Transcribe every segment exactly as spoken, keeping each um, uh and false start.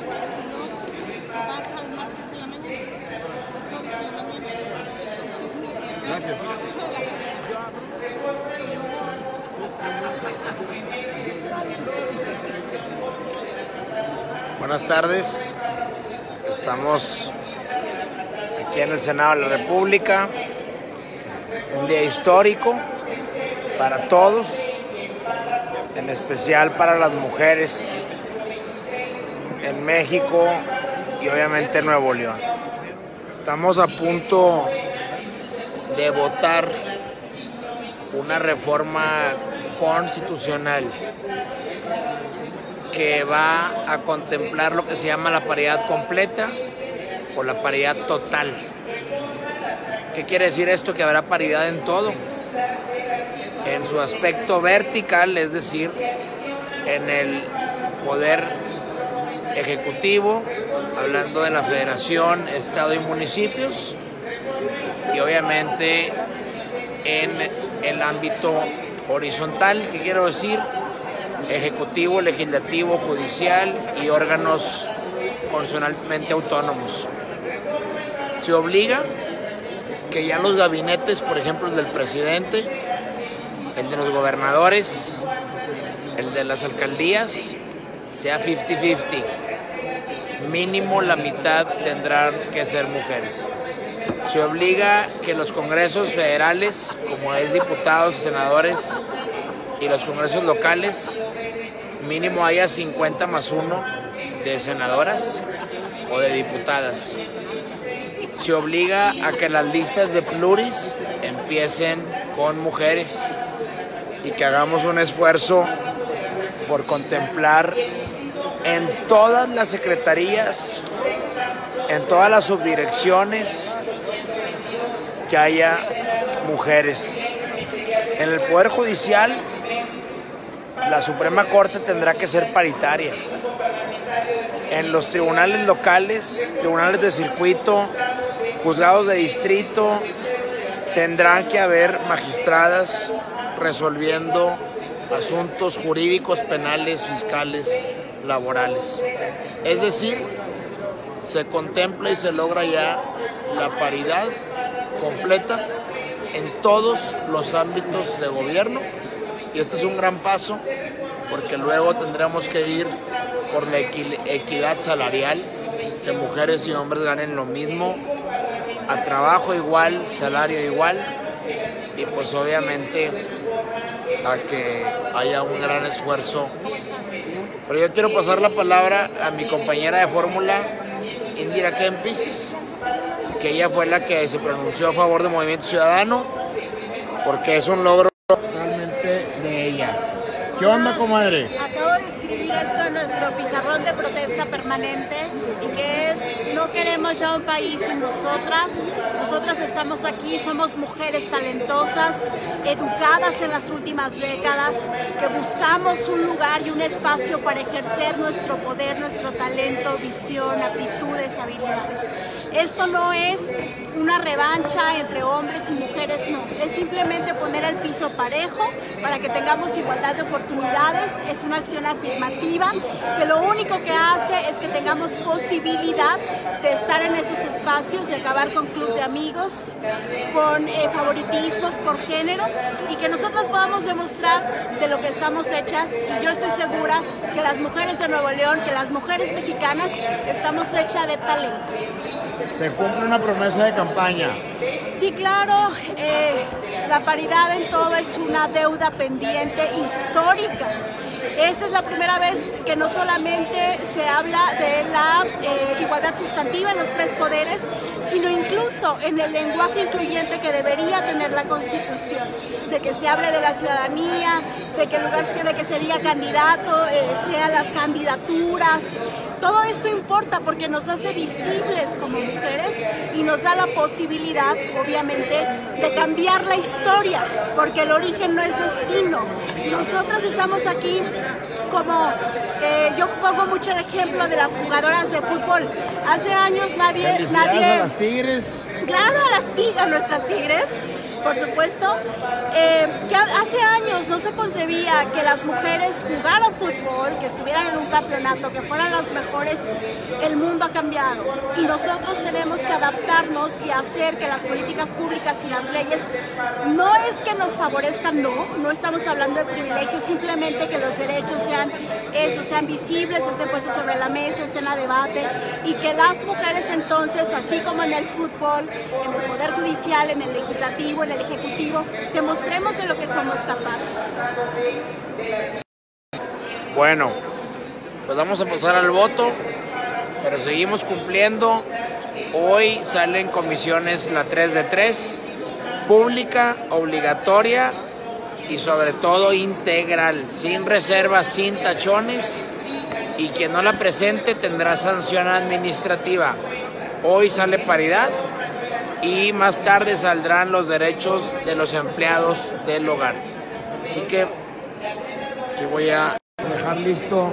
Gracias. Buenas tardes. Estamos aquí en el Senado de la República. Un día histórico para todos, en especial para las mujeres en México y obviamente en Nuevo León. Estamos a punto de votar una reforma constitucional que va a contemplar lo que se llama la paridad completa o la paridad total. ¿Qué quiere decir esto? Que habrá paridad en todo, en su aspecto vertical, es decir, en el poder ejecutivo, hablando de la federación, estado y municipios, y obviamente en el ámbito horizontal, ¿qué quiero decir? Ejecutivo, legislativo, judicial y órganos constitucionalmente autónomos. Se obliga que ya los gabinetes, por ejemplo, el del presidente, el de los gobernadores, el de las alcaldías, sea cincuenta cincuenta. Mínimo la mitad tendrán que ser mujeres. Se obliga que los congresos federales, como es diputados y senadores, y los congresos locales, mínimo haya cincuenta más uno de senadoras o de diputadas. Se obliga a que las listas de pluris empiecen con mujeres y que hagamos un esfuerzo por contemplar en todas las secretarías, en todas las subdirecciones, que haya mujeres. En el Poder Judicial, la Suprema Corte tendrá que ser paritaria. En los tribunales locales, tribunales de circuito, juzgados de distrito, tendrán que haber magistradas resolviendo asuntos jurídicos, penales, fiscales, laborales. Es decir, se contempla y se logra ya la paridad completa en todos los ámbitos de gobierno, y este es un gran paso porque luego tendremos que ir por la equidad salarial, que mujeres y hombres ganen lo mismo, a trabajo igual, salario igual, y pues obviamente a que haya un gran esfuerzo. Pero yo quiero pasar la palabra a mi compañera de fórmula, Indira Kempis, que ella fue la que se pronunció a favor del Movimiento Ciudadano, porque es un logro realmente de ella. ¿Qué onda, comadre? Acabo de escribir esto en nuestro pizarrón de protesta permanente, y que es: no queremos ya un país sin nosotras. Nosotras estamos aquí, somos mujeres talentosas, educadas en las últimas décadas, que buscamos un lugar y un espacio para ejercer nuestro poder, nuestro talento, visión, aptitudes, habilidades. Esto no es una revancha entre hombres y mujeres, no. Es simplemente poner el piso parejo para que tengamos igualdad de oportunidades. Es una acción afirmativa que lo único que hace es que tengamos posibilidad de estar en esos espacios, de acabar con club de amigos, con eh, favoritismos por género, y que nosotras podamos demostrar de lo que estamos hechas. Y yo estoy segura que las mujeres de Nuevo León, que las mujeres mexicanas, estamos hechas de talento. Se cumple una promesa de campaña. Sí, claro, eh, la paridad en todo es una deuda pendiente histórica. Esta es la primera vez que no solamente se habla de la eh, igualdad sustantiva en los tres poderes, sino incluso en el lenguaje incluyente que debería tener la Constitución, de que se hable de la ciudadanía, de que en lugar de que se diga candidato, eh, sean las candidaturas. Todo esto importa porque nos hace visibles como mujeres y nos da la posibilidad, obviamente, de cambiar la historia, porque el origen no es destino. Nosotras estamos aquí como, eh, yo pongo mucho el ejemplo de las jugadoras de fútbol. Hace años nadie... nadie a las Tigres. Claro, a, las tig a nuestras Tigres, por supuesto, eh, que hace años no se concebía que las mujeres jugaran fútbol, que estuvieran en un campeonato, que fueran las mejores. El mundo ha cambiado y nosotros tenemos que adaptarnos y hacer que las políticas públicas y las leyes no es que nos favorezcan, no, no estamos hablando de privilegios, simplemente que los derechos sean eso, sean visibles, estén puestos sobre la mesa, estén a debate y que las mujeres entonces, así como en el fútbol, en el Poder Judicial, en el Legislativo, en el Ejecutivo, demostremos de lo que somos capaces. Bueno, pues vamos a pasar al voto, pero seguimos cumpliendo. Hoy salen comisiones la tres de tres, pública, obligatoria y sobre todo integral, sin reservas, sin tachones, y quien no la presente tendrá sanción administrativa. Hoy sale paridad y más tarde saldrán los derechos de los empleados del hogar. Así que aquí voy a dejar listo.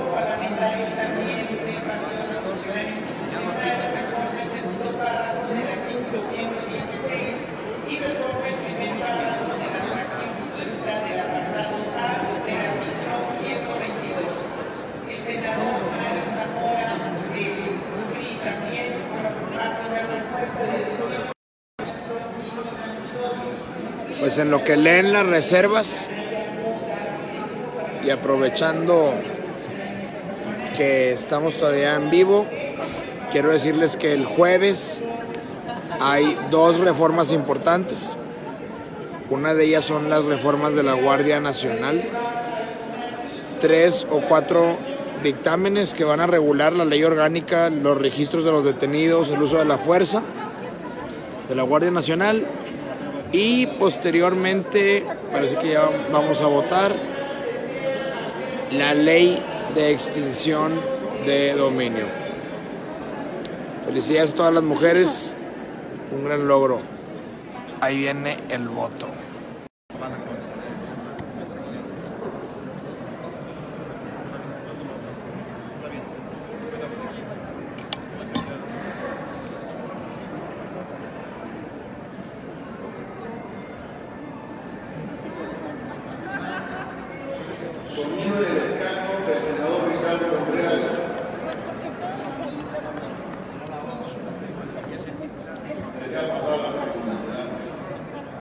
Pues en lo que leen las reservas y aprovechando que estamos todavía en vivo, quiero decirles que el jueves hay dos reformas importantes. Una de ellas son las reformas de la Guardia Nacional. Tres o cuatro dictámenes que van a regular la ley orgánica, los registros de los detenidos, el uso de la fuerza de la Guardia Nacional. Y posteriormente, parece que ya vamos a votar la ley de extinción de dominio. Felicidades a todas las mujeres, un gran logro. Ahí viene el voto.